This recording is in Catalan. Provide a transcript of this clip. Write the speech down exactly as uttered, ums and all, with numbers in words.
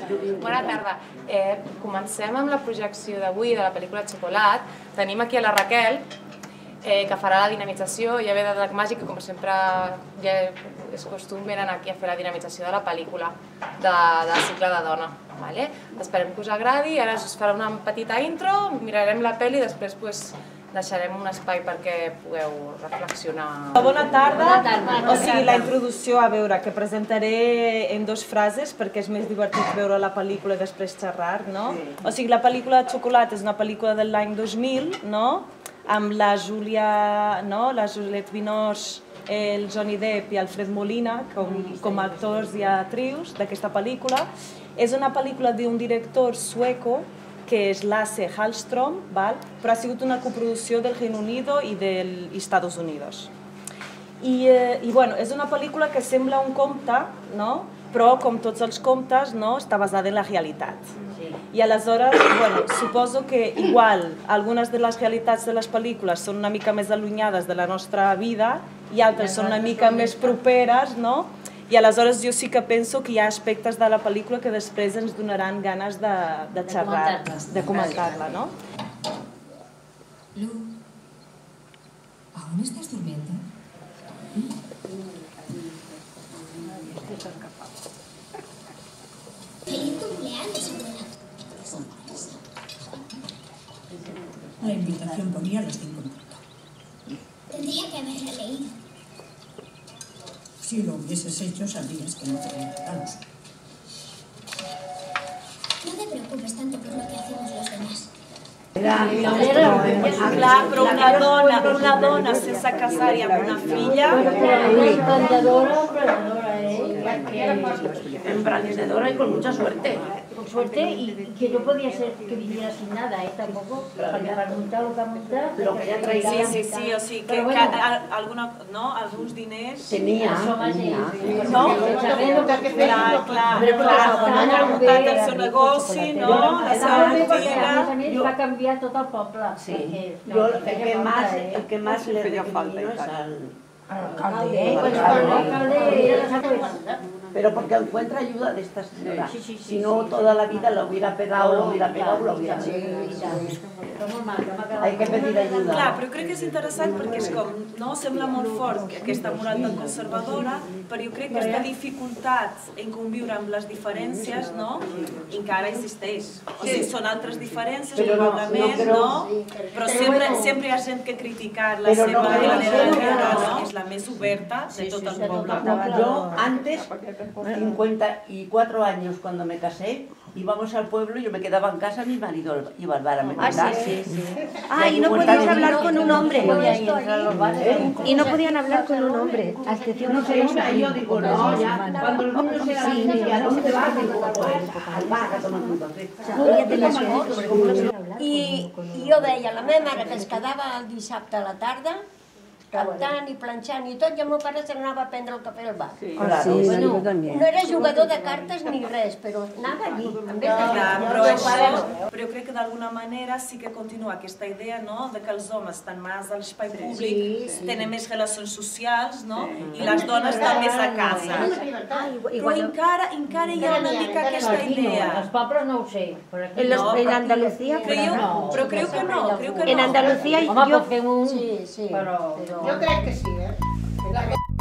Bona tarda. Eh, comencem amb la projecció d'avui de la pel·lícula Xocolat. Tenim aquí a la Raquel, eh, que farà la dinamització. Ja ve de Drac Màgic, que com sempre ja és costum venen aquí a fer la dinamització de la pel·lícula de, del cicle de dona. Vale? Esperem que us agradi. Ara us farà una petita intro, mirarem la pel·li i després pues, deixarem un espai perquè pugueu reflexionar. Bona tarda. O sigui, la introducció, a veure, que presentaré en dues frases perquè és més divertit veure la pel·lícula i després xerrar, no? O sigui, la pel·lícula Xocolat és una pel·lícula de l'any dos mil, no? Amb la Júlia, no? La Juliette Binoche, el Johnny Depp i Alfred Molina com, com actors i actrius d'aquesta pel·lícula. És una pel·lícula d'un director sueco que és Lasse Hallström, val? Però ha sigut una coproducció del Reino Unido i dels Estats Units. I, eh, i bueno, és una pel·lícula que sembla un conte, no? Però com tots els contes, no? Està basada en la realitat. Sí. I aleshores, bueno, suposo que igual algunes de les realitats de les pel·lícules són una mica més allunyades de la nostra vida i altres són una mica més properes, no? I aleshores jo sí que penso que hi ha aspectes de la pel·lícula que després ens donaran ganes de, de xerrar, de comentar-la, ¿no? Lu, ¿aún estás durmiendo? ¡Feliz cumpleaños, abuela! La invitación ponía las cinco en punto. Tendría que haberla leído. Si lo hubieses hecho, sabrías que no te invitamos. No te preocupes tanto por lo que hacemos los demás. Clar, però una dona, una dona sense casar i amb una filla... Emprendedora, emprendedora, ¿eh? Emprendedora y con mucha suerte. Con suerte y que no podía ser que viniera sin nada, ¿eh? Tampoco, para montar lo que ha montado... Lo que ella traía. Sí, sí, sí, o sigui que alguna, no, alguns diners... Tenia, tenia. No? Clar, clar, ha muntat el seu negoci, no? La seva botiga... A més, va canviar tot el poble. Sí, yo el que más, el que más le recrimino es al alcalde. Pues el alcalde era la cosa. Pero porque encuentra ayuda de esta señora. Si no, toda la vida lo hubiera pegado, lo hubiera pegado, lo hubiera pegado. Hay que pedir ayuda. Clar, però crec que és interessant perquè és com, no? Sembla molt fort aquesta moral tan conservadora, però jo crec que aquesta dificultat en conviure amb les diferències, no? Encara existeix. O sigui, són altres diferències, probablement, no? Però sempre hi ha gent que criticar-la, sempre la manera de viure és la més oberta de tot el poble. Yo antes, cincuenta y cuatro años cuando me casé, íbamos al pueblo y yo me quedaba en casa, mi marido iba al bar a merendar. Ah, sí, sí, sí. Ah, y no podías hablar con un hombre. Y no podían hablar con un hombre. A excepción no sé, yo digo, no, ya, cuando los niños eran niños, ¿a dónde vas? Al bar a tomar un café. I jo deia, la meva mare que es quedava el dissabte a la tarda cantant i planxant i tot, i el meu pare se n'anava a prendre el cafè al bar. Bueno, no era jugador de cartes ni res, però anava allí. Però jo crec que d'alguna manera sí que continua aquesta idea de que els homes estan més a l'espai públic, tenen més relacions socials i les dones estan més a casa. Però encara hi ha una mica aquesta idea. Els pobles no ho sé. En Andalucía, però crec que no. En Andalucía, home, pot fer un... Sí, sí. Però... Jo crec que sí, eh?